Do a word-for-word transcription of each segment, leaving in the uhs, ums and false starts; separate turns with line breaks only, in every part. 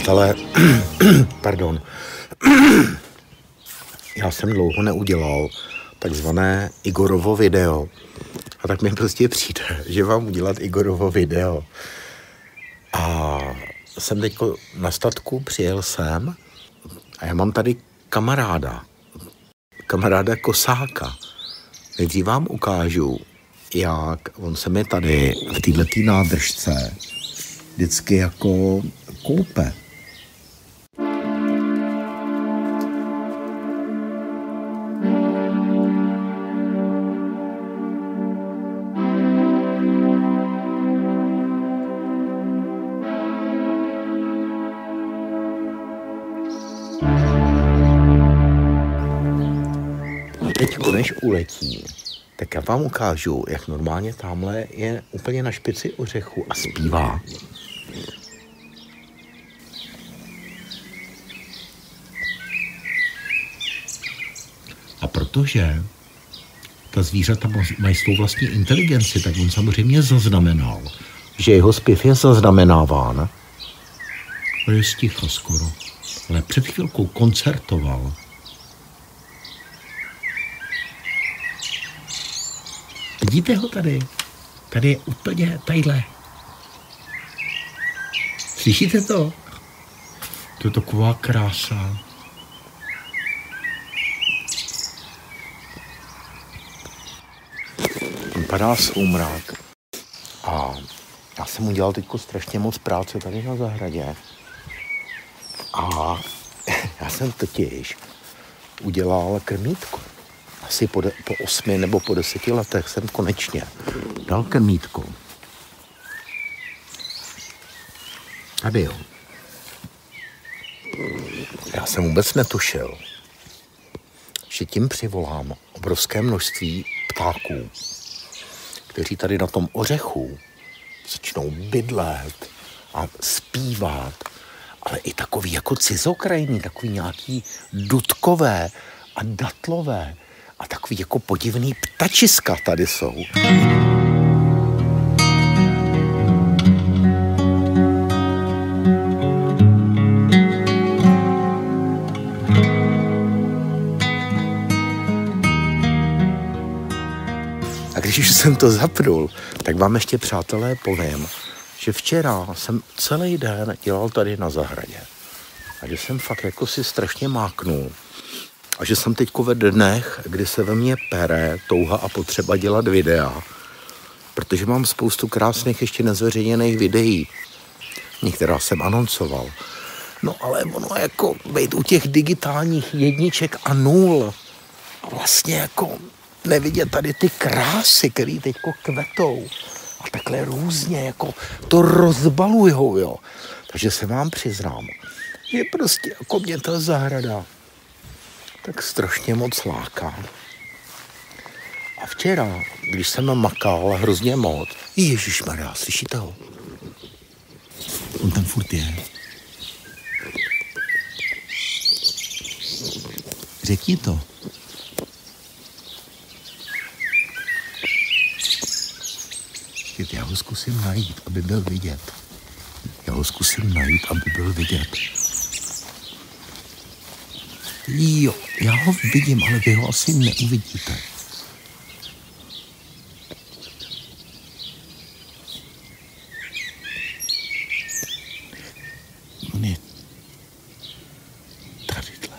Přátelé, pardon, já jsem dlouho neudělal takzvané Igorovo video. A tak mi prostě přijde, že mám udělat Igorovo video. A jsem teďko na statku, přijel jsem a já mám tady kamaráda, kamaráda Kosáka. Nejdřív vám ukážu, jak on se mi tady v této nádržce vždycky jako koupe. Teď než uletí, tak já vám ukážu, jak normálně tamhle je úplně na špici ořechu a zpívá. A protože ta zvířata mají svou vlastní inteligenci, tak on samozřejmě zaznamenal, že jeho zpěv je zaznamenáván. To je sticho skoro. Ale před chvilkou koncertoval. Vidíte ho tady? Tady je úplně tadyhle. Slyšíte to? To je taková krása. Padá soumrak. A já jsem udělal teďko strašně moc práce tady na zahradě. A já jsem totiž udělal krmítko. Asi po, de, po osmi nebo po deseti letech jsem konečně dal krmítko. Tady jo. Já jsem vůbec netušil, že tím přivolám obrovské množství ptáků, kteří tady na tom ořechu začnou bydlet a zpívat, ale i takový jako cizokrajný, takový nějaký dudkové a datlové a takový jako podivný ptačiska tady jsou. A když už jsem to zapnul, tak vám ještě, přátelé, povím, že včera jsem celý den dělal tady na zahradě. A že jsem fakt jako si strašně máknul. A že jsem teďko ve dnech, kdy se ve mně pere touha a potřeba dělat videa. Protože mám spoustu krásných ještě nezveřejněných videí. Některá jsem anoncoval. No ale ono jako být u těch digitálních jedniček a nul. A vlastně jako nevidět tady ty krásy, které teďko kvetou. A takhle různě jako to rozbalujou, jo. Takže se vám přiznám, že prostě jako mě ta zahrada tak strašně moc láká. A včera, když jsem makal hrozně moc, ježišmarja, slyšíte ho? On tam furt je. Řekni to. Já ho zkusím najít, aby byl vidět. Já ho zkusím najít, aby byl vidět. Jo, já ho vidím, ale vy ho asi neuvidíte. On je tadyhle.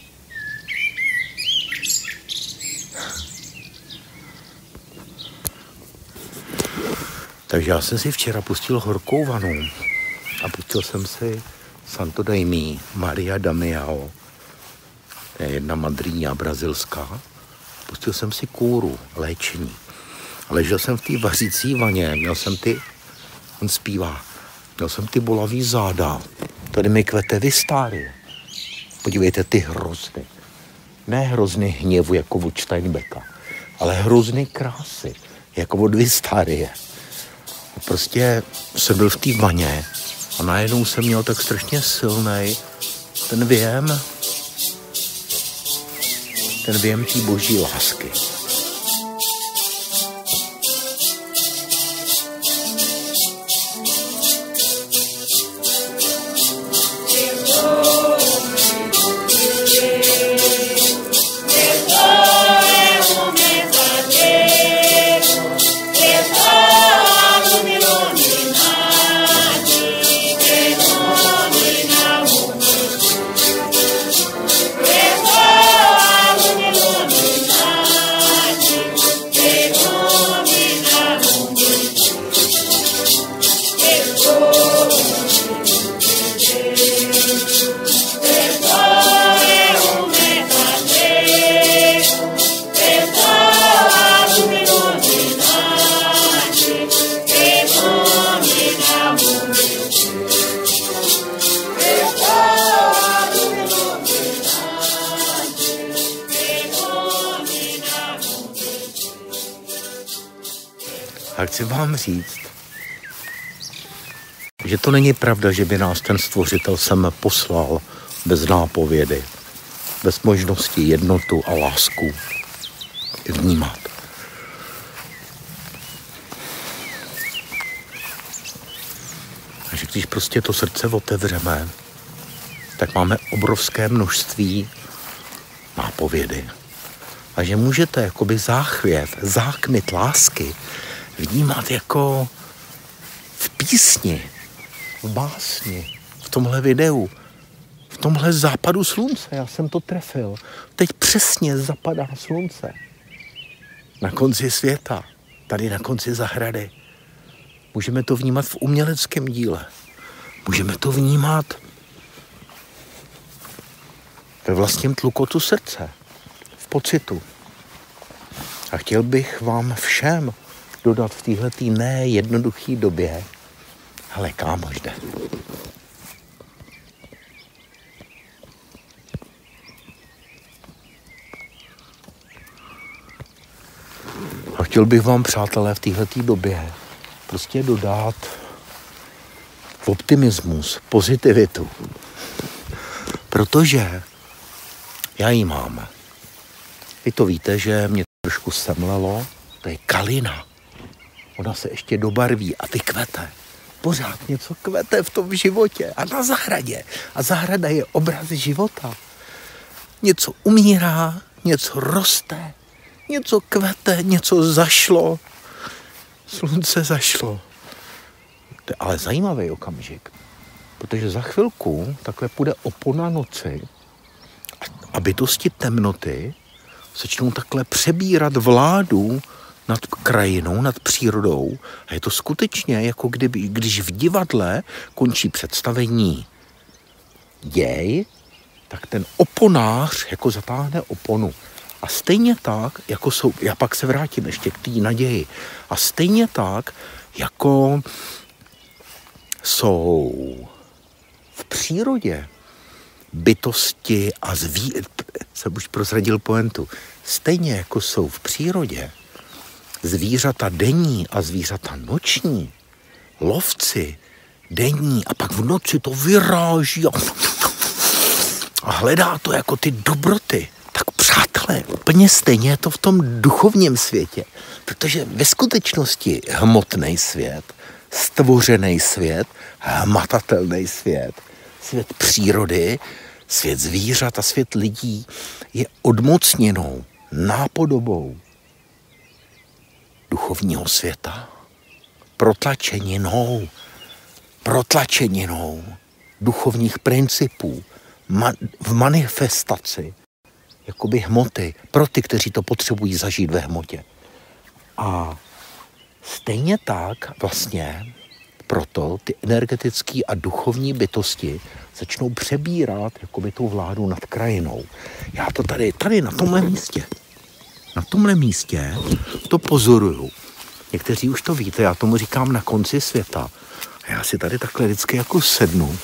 Takže já jsem si včera pustil horkou vanu a pustil jsem si Santo Daimí, Maria Damião. To je jedna madrýňa brazilská. Pustil jsem si kůru, léčení. A ležel jsem v té vařící vaně, měl jsem ty, on zpívá, měl jsem ty bolavý záda. Tady mi kvete vystáry. Podívejte, ty hrozny. Ne hrozny hněvu jako od Steinbecka, ale hrozny krásy, jako od Vystárie. Prostě jsem byl v té vaně a najednou jsem měl tak strašně silnej ten věm, ten věm té boží lásky. A chci vám říct, že to není pravda, že by nás ten stvořitel sem poslal bez nápovědy, bez možnosti jednotu a lásku vnímat. A že když prostě to srdce otevřeme, tak máme obrovské množství nápovědy. A že můžete jakoby záchvěv, zákmit lásky vnímat jako v písni, v básni, v tomhle videu, v tomhle západu slunce. Já jsem to trefil. Teď přesně zapadá slunce. Na konci světa, tady na konci zahrady. Můžeme to vnímat v uměleckém díle. Můžeme to vnímat ve vlastním tlukotu srdce, v pocitu. A chtěl bych vám všem dodat v téhletý nejednoduché době, hele, kámoš jde. A chtěl bych vám, přátelé, v téhletý době prostě dodat optimismus, pozitivitu. Protože já ji mám. Vy to víte, že mě trošku semlelo, to je kalina. Ona se ještě dobarví a vykvete. Pořád něco kvete v tom životě a na zahradě. A zahrada je obraz života. Něco umírá, něco roste, něco kvete, něco zašlo. Slunce zašlo. To je ale zajímavý okamžik, protože za chvilku takhle půjde opona noci a bytosti temnoty začnou takhle přebírat vládu nad krajinou, nad přírodou. A je to skutečně jako kdyby, když v divadle končí představení děj, tak ten oponář jako zatáhne oponu. A stejně tak, jako jsou, já pak se vrátím ještě k té naději, a stejně tak, jako jsou v přírodě bytosti a zví... jsem už prozradil pointu. Stejně jako jsou v přírodě zvířata denní a zvířata noční, lovci denní a pak v noci to vyráží a, a hledá to jako ty dobroty. Tak přátelé, úplně stejně je to v tom duchovním světě, protože ve skutečnosti hmotný svět, stvořený svět, hmatatelný svět, svět přírody, svět zvířat a svět lidí je odmocněnou nápodobou duchovního světa, protlačeninou, protlačeninou duchovních principů ma- v manifestaci jakoby hmoty pro ty, kteří to potřebují zažít ve hmotě. A stejně tak vlastně proto ty energetické a duchovní bytosti začnou přebírat jakoby tu vládu nad krajinou. Já to tady, tady na tomhle místě, na tomhle místě to pozoruju. Někteří už to víte, já tomu říkám na konci světa. A já si tady takhle vždycky jako sednu.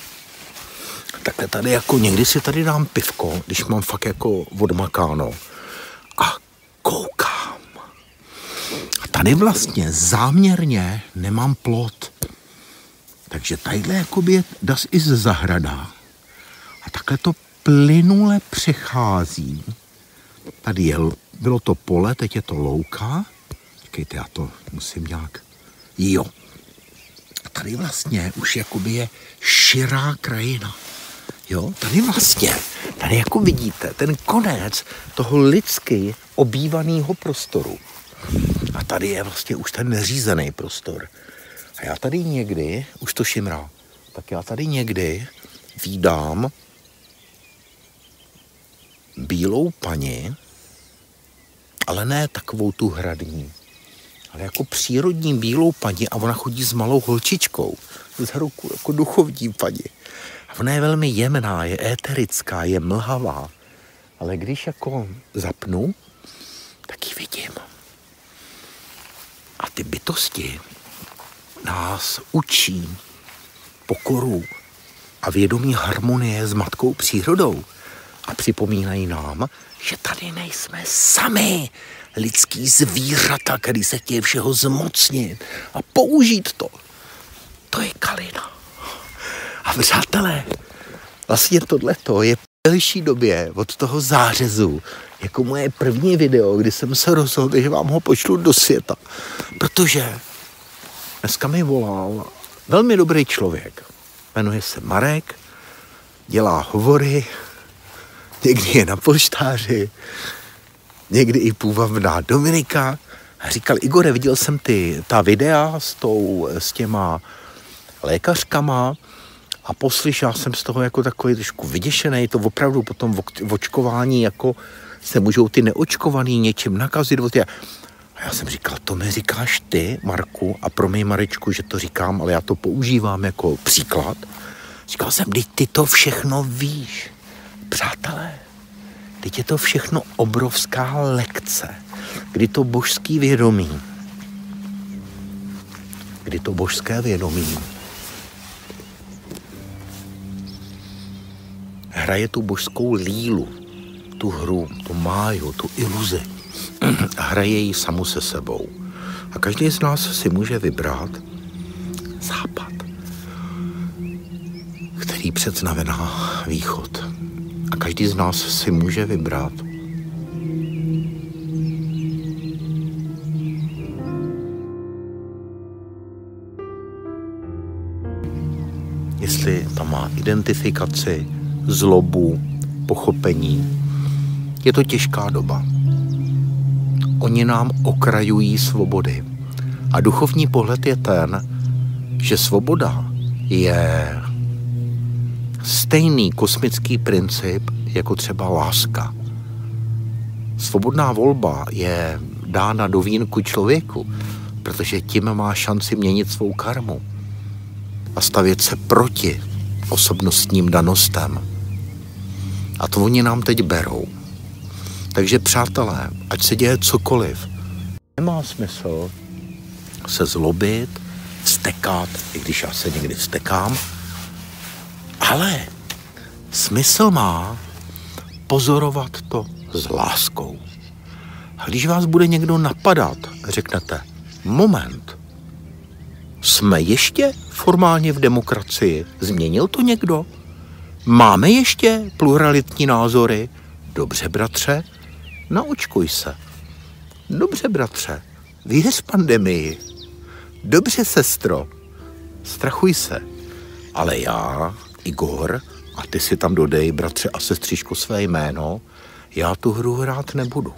Takhle tady jako někdy si tady dám pivko, když mám fakt jako odmakáno. A koukám. A tady vlastně záměrně nemám plot. Takže tadyhle jakoby je das i z zahrada. A takhle to plynule přechází. Tady je, bylo to pole, teď je to louka. Čekejte, já to musím nějak... Jo. A tady vlastně už jakoby je širá krajina. Jo, tady vlastně, tady jako vidíte, ten konec toho lidsky obývaného prostoru. A tady je vlastně už ten neřízený prostor. A já tady někdy, už to šimrá, tak já tady někdy vídám bílou paní, ale ne takovou tu hradní, ale jako přírodní bílou paní a ona chodí s malou holčičkou, z ruku jako duchovní paní. A ona je velmi jemná, je éterická, je mlhavá, ale když jako zapnu, tak ji vidím. A ty bytosti nás učí pokoru a vědomí harmonie s matkou přírodou a připomínají nám, že tady nejsme sami. lidský zvířata, který se chtějí všeho zmocnit a použít to. To je Kalina. A přátelé, vlastně tohleto je v delší době od toho zářezu jako moje první video, kdy jsem se rozhodl, že vám ho pošlu do světa. Protože dneska mi volal velmi dobrý člověk. Jmenuje se Marek, dělá hovory, někdy je na poštáři, někdy i půvabná Dominika. A říkal, Igore, viděl jsem ty, ta videa s, tou, s těma lékařkama a poslyšel jsem z toho jako takový trošku vyděšený. To opravdu potom v očkování jako se můžou ty neočkovaný něčím nakazit. A já jsem říkal, to mi říkáš ty, Marku, a promiň, Marečku, že to říkám, ale já to používám jako příklad. Říkal jsem, teď ty to všechno víš. Přátelé, teď je to všechno obrovská lekce, kdy to božský vědomí, kdy to božské vědomí hraje tu božskou lílu, tu hru, tu máju, tu iluzi. A hraje ji samu se sebou. A každý z nás si může vybrat západ, který předznamená východ. A každý z nás si může vybrat jestli tam má identifikaci, zlobu, pochopení. Je to těžká doba. Oni nám okrajují svobody. A duchovní pohled je ten, že svoboda je stejný kosmický princip jako třeba láska. Svobodná volba je dána do vínku člověku, protože tím má šanci měnit svou karmu a stavět se proti osobnostním danostem. A to oni nám teď berou. Takže přátelé, ať se děje cokoliv, nemá smysl se zlobit, vztekat, i když já se někdy vztekám, ale smysl má pozorovat to s láskou. A když vás bude někdo napadat, řeknete, moment, jsme ještě formálně v demokracii, změnil to někdo? Máme ještě pluralitní názory? Dobře, bratře, naočkuj se. Dobře, bratře, věř pandemii. Dobře, sestro, strachuj se. Ale já, Igor, a ty si tam dodej, bratře a sestřičko, své jméno, já tu hru hrát nebudu.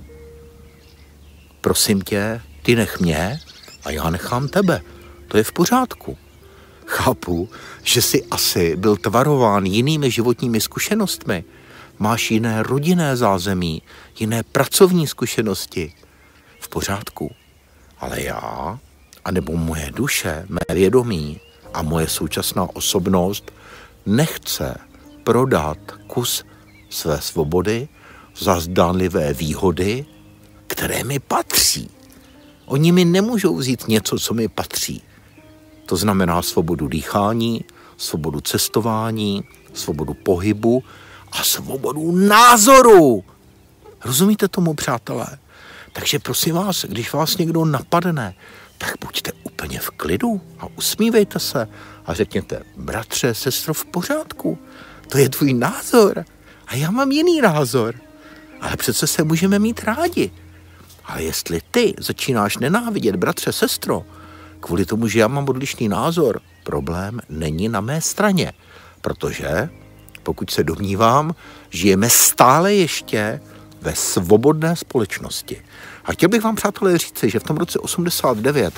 Prosím tě, ty nech mě a já nechám tebe. To je v pořádku. Chápu, že jsi asi byl tvarován jinými životními zkušenostmi. Máš jiné rodinné zázemí, jiné pracovní zkušenosti. V pořádku. Ale já, anebo moje duše, mé vědomí a moje současná osobnost nechce prodat kus své svobody za zdánlivé výhody, které mi patří. Oni mi nemůžou vzít něco, co mi patří. To znamená svobodu dýchání, svobodu cestování, svobodu pohybu a svobodu názoru. Rozumíte tomu, přátelé? Takže prosím vás, když vás někdo napadne, tak buďte úplně v klidu a usmívejte se a řekněte, bratře, sestro, v pořádku, to je tvůj názor a já mám jiný názor. Ale přece se můžeme mít rádi. Ale jestli ty začínáš nenávidět, bratře, sestro, kvůli tomu, že já mám odlišný názor, problém není na mé straně. Protože, pokud se domnívám, žijeme stále ještě ve svobodné společnosti. A chtěl bych vám, přátelé, říci, že v tom roce osmdesát devět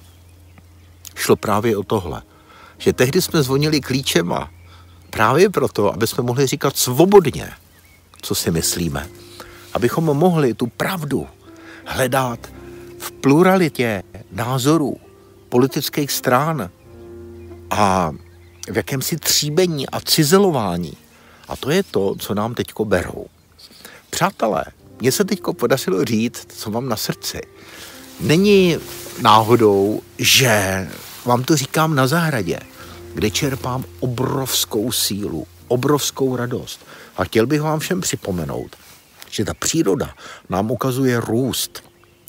šlo právě o tohle. Že tehdy jsme zvonili klíčema právě proto, aby jsme mohli říkat svobodně, co si myslíme. Abychom mohli tu pravdu hledat v pluralitě názorů, politických stran a v jakémsi tříbení a cizelování. A to je to, co nám teďko berou. Přátelé, mně se teďko podařilo říct, co mám na srdci. Není náhodou, že vám to říkám na zahradě, kde čerpám obrovskou sílu, obrovskou radost. A chtěl bych vám všem připomenout, že ta příroda nám ukazuje růst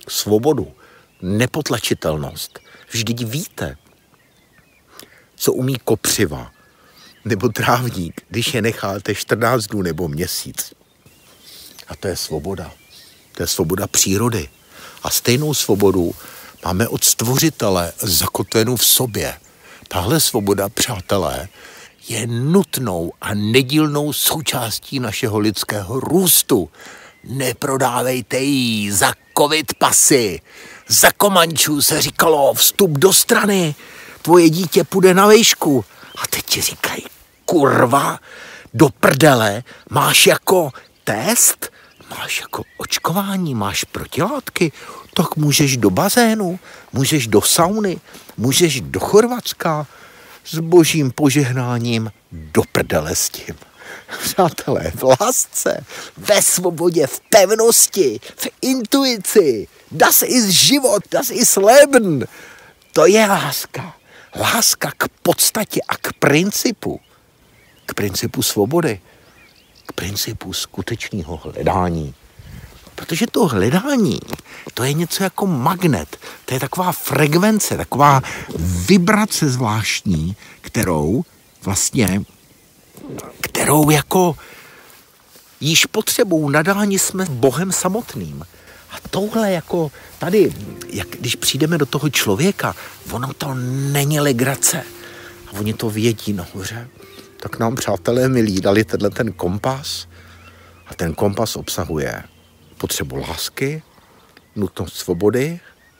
svobodu, nepotlačitelnost. Vždyť víte, co umí kopřiva nebo trávník, když je necháte čtrnáct dnů nebo měsíc. A to je svoboda. To je svoboda přírody. A stejnou svobodu máme od Stvořitele zakotvenou v sobě. Tahle svoboda, přátelé, je nutnou a nedílnou součástí našeho lidského růstu. Neprodávejte ji za covid pasy. Za Komančů se říkalo vstup do strany. Tvoje dítě půjde na vejšku. A teď ti říkají, kurva, do prdele, máš jako test, máš jako očkování, máš protilátky, tak můžeš do bazénu, můžeš do sauny, můžeš do Chorvatska s božím požehnáním do prdele s tím. Přátelé, v lásce, ve svobodě, v pevnosti, v intuici, das ist život, das ist Leben. To je láska. Láska k podstatě a k principu. K principu svobody. K principu skutečného hledání. Protože to hledání, to je něco jako magnet. To je taková frekvence, taková vibrace zvláštní, kterou vlastně, kterou jako již potřebou nadání jsme Bohem samotným. A touhle jako tady, jak když přijdeme do toho člověka, ono to není legrace. A oni to vědí nahoře. Tak nám, přátelé milí, dali tenhle ten kompas. A ten kompas obsahuje potřebu lásky, nutnost svobody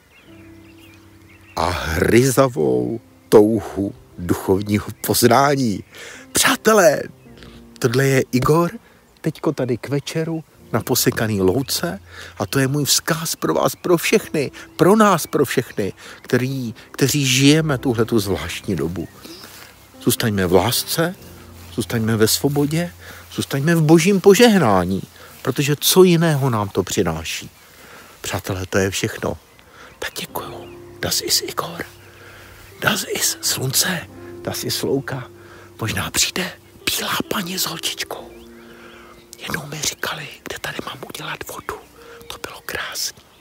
a hryzavou touhu duchovního poznání. Přátelé, tohle je Igor, teďko tady k večeru na posekaný louce a to je můj vzkaz pro vás, pro všechny, pro nás, pro všechny, který, kteří žijeme tuhletu zvláštní dobu. Zůstaňme v lásce, zůstaňme ve svobodě, zůstaňme v božím požehnání, protože co jiného nám to přináší. Přátelé, to je všechno. Tak děkuju. Das ist Igor. Das ist slunce. Das ist louka. Možná přijde bílá paní s holčičkou. Jednou mi říkali, kde tady mám udělat vodu. To bylo krásné.